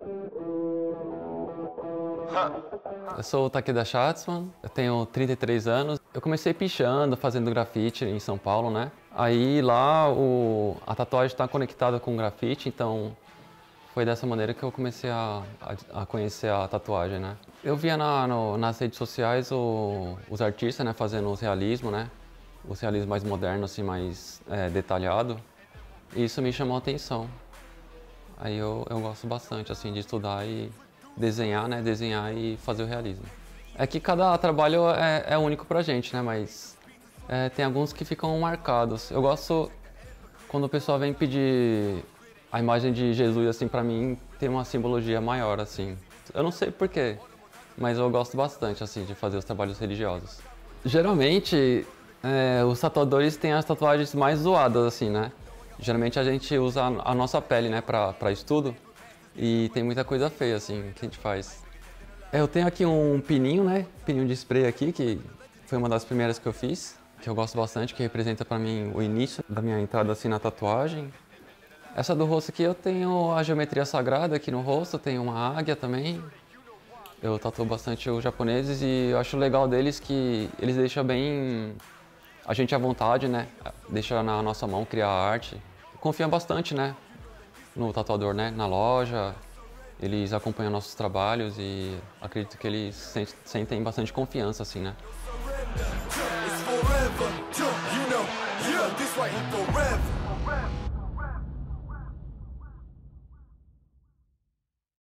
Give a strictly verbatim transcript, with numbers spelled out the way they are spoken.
Eu sou o Takeda Schatzman, eu tenho trinta e três anos. Eu comecei pichando, fazendo grafite em São Paulo, né? Aí lá o, a tatuagem está conectada com o grafite, então foi dessa maneira que eu comecei a, a, a conhecer a tatuagem, né? Eu via na, no, nas redes sociais o, os artistas, né, fazendo os realismo, né? Os realismo mais moderno, assim, mais é, detalhado. E isso me chamou a atenção. Aí eu, eu gosto bastante, assim, de estudar e desenhar, né? Desenhar e fazer o realismo. É que cada trabalho é, é único pra gente, né? Mas é, tem alguns que ficam marcados. Eu gosto quando o pessoal vem pedir a imagem de Jesus, assim, pra mim tem uma simbologia maior, assim. Eu não sei porquê, mas eu gosto bastante, assim, de fazer os trabalhos religiosos. Geralmente, é, os tatuadores têm as tatuagens mais zoadas, assim, né? Geralmente a gente usa a nossa pele, né, pra, pra estudo. E tem muita coisa feia, assim, que a gente faz. Eu tenho aqui um pininho, né? Pininho de spray aqui, que foi uma das primeiras que eu fiz, que eu gosto bastante, que representa pra mim o início da minha entrada, assim, na tatuagem. Essa do rosto aqui eu tenho a geometria sagrada aqui no rosto, tenho uma águia também. Eu tatuo bastante os japoneses e eu acho legal deles que eles deixam bem a gente à vontade, né? Deixa na nossa mão criar arte. Confiam bastante, né? No tatuador, né? Na loja, eles acompanham nossos trabalhos e acredito que eles sentem bastante confiança, assim, né? It's forever, you know, yeah, this right here forever.